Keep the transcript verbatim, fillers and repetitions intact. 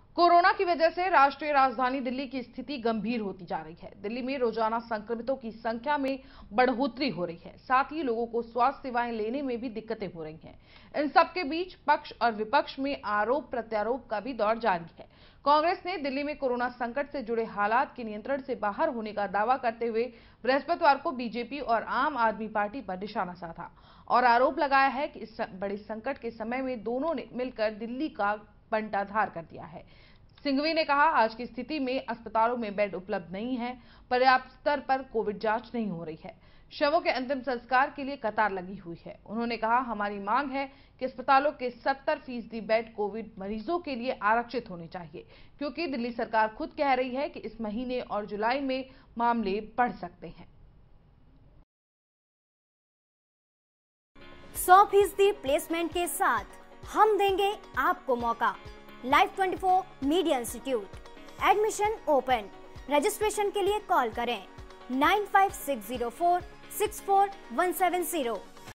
Corona की वजह से राष्ट्रीय राजधानी दिल्ली की स्थिति गंभीर होती जा रही है। दिल्ली में रोजाना संक्रमितों की संख्या में बढ़ोतरी हो रही है, साथ ही लोगों को स्वास्थ्य सेवाएं लेने में भी दिक्कतें हो रही हैं। इन सबके बीच पक्ष और विपक्ष में आरोप प्रत्यारोप का भी दौर जारी है। कांग्रेस ने दिल्ली में कोरोना संकट से जुड़े हालात के नियंत्रण से बाहर होने का दावा करते हुए बृहस्पतिवार को बीजेपी और आम आदमी पार्टी पर निशाना साधा और आरोप लगाया है कि इस बड़े संकट के समय में दोनों ने मिलकर दिल्ली का बंटाधार कर दिया है। सिंघवी ने कहा, आज की स्थिति में अस्पतालों में बेड उपलब्ध नहीं है, पर्याप्त स्तर पर कोविड जांच नहीं हो रही है, शवों के अंतिम संस्कार के लिए कतार लगी हुई है। उन्होंने कहा, हमारी मांग है कि अस्पतालों के सत्तर फीसदी बेड कोविड मरीजों के लिए आरक्षित होने चाहिए, क्योंकि दिल्ली सरकार खुद कह रही है कि इस महीने और जुलाई में मामले बढ़ सकते हैं। सौ फीसदी प्लेसमेंट के साथ हम देंगे आपको मौका। लाइफ चौबीस media institute, admission open. Registration के लिए कॉल करें nine five six zero four six four one seven zero.